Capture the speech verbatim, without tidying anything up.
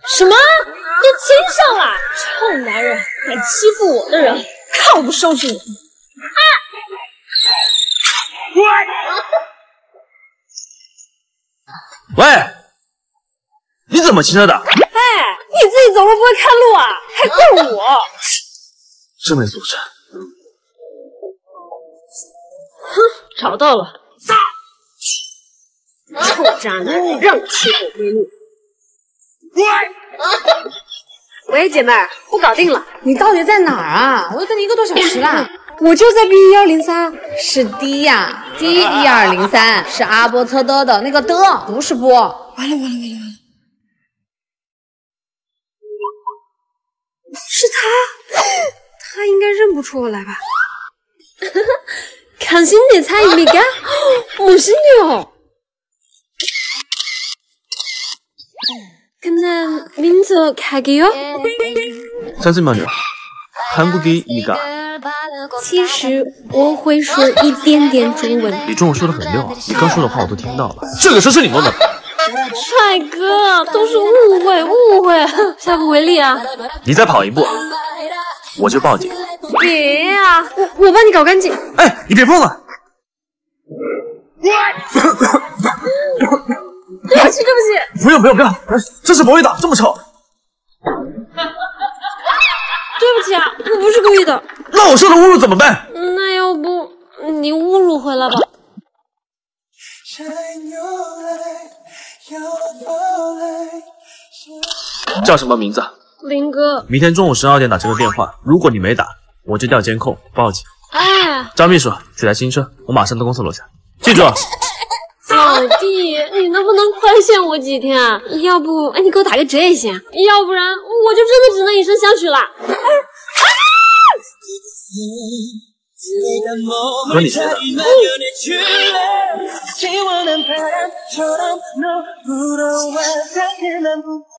什么？都亲上了？臭男人，敢欺负我的人，看我不收拾你！啊！ 喂，你怎么骑车的？ 哎，你自己走路不会看路啊，还怪我！ 真没素质！ 哼，找到了！臭渣男，让你欺负我闺蜜！喂，姐妹儿，我搞定了。 你到底在哪儿啊？我都等你一个多小时了。 我就在 B 一二零三， 是 D 呀 ，D 一二零三是阿波车的的那个的，不是波。完了完了完了完了！ 是他，他应该认不出我来吧？당신의 사입니까? 무슨요? 그냥 민족학이요? 잠시만요. 한국이 이가. 其实我会说一点点中文。 你中文说的很溜啊，你刚说的话我都听到了。这个车是你弄的吧？ 帅哥，都是误会，误会，下不为例啊！ 你再跑一步，我就报警。 别呀、啊，我我帮你搞干净。 哎，你别碰了！ 对不起，对不起。 不用不用不用，这是不会打，这么臭。 对不起啊，我不是故意的。 那我受的侮辱怎么办？ 那要不你侮辱回来吧。 叫什么名字？ 林哥。 明天中午十二点打这个电话，如果你没打，我就调监控报警。 哎， 张秘书，取台新车，我马上到公司楼下。记住。 老弟，你能不能宽限我几天啊？要不，哎，你给我打个折也行，要不然我就真的只能以身相许了。哎和你谁的？ 嗯